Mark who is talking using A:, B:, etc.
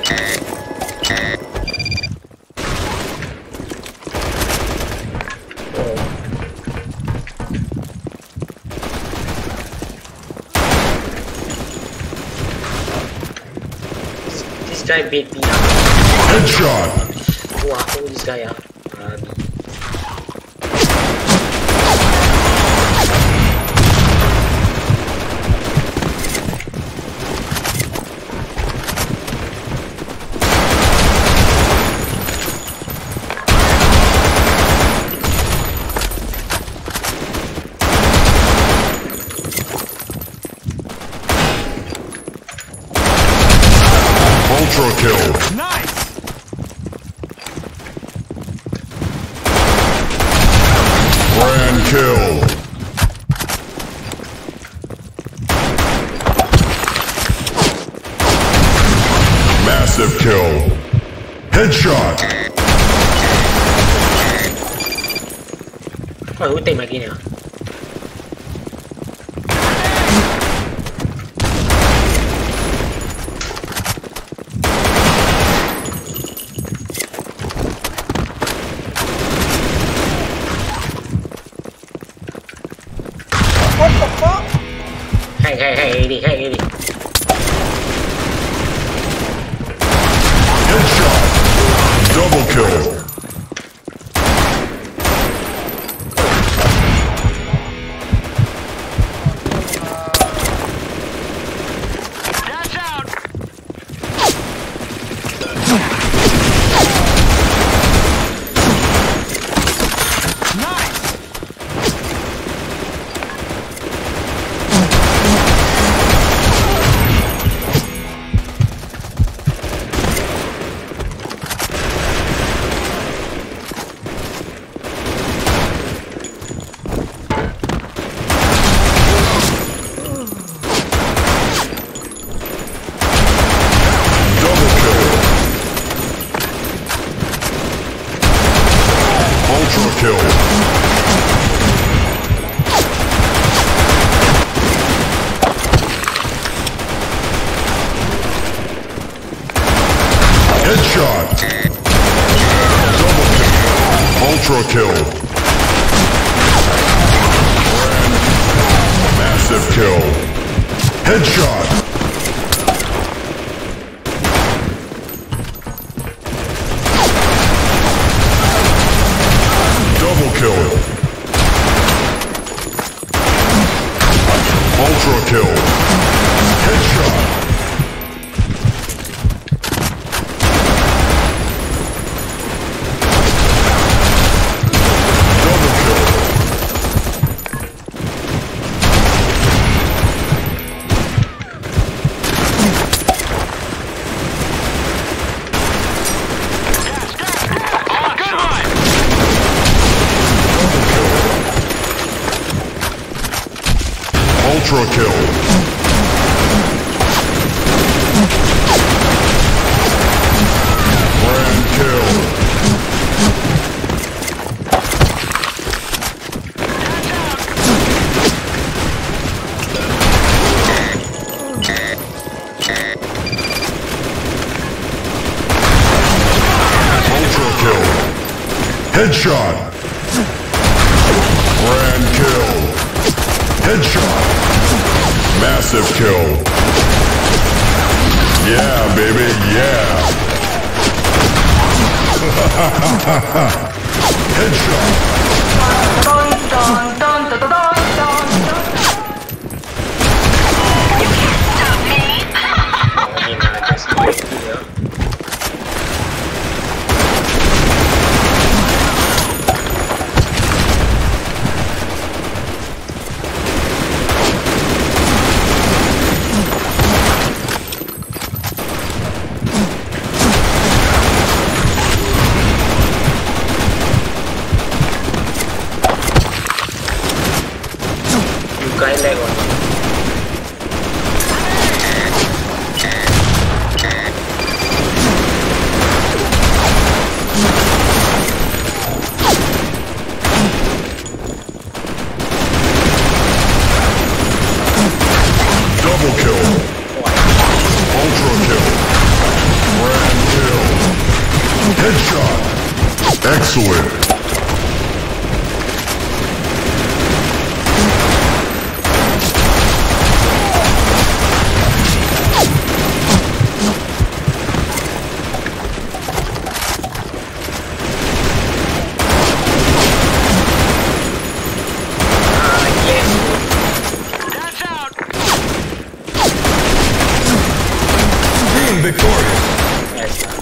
A: This guy beat me up.
B: Headshot!
A: Wow, this guy up.
B: Ultra kill.
C: Nice!
B: Grand kill. Massive kill. Headshot.
A: Oh, ulti lagi ni. Hey, đi.
B: Headshot. Double kill.
C: Dash out! Nice!
B: Ultra kill. Headshot. Double kill. Ultra kill. Massive kill. Headshot. Double kill. Ultra kill. Headshot. Double kill.
C: Good one!
B: Ultra kill. Grand kill. Ultra kill. Headshot. Grand kill. Headshot. Massive kill. Yeah, baby, yeah. Headshot.
A: Just wait here.
B: Excellent.
C: That's out.
B: Being victorious.
A: Yes.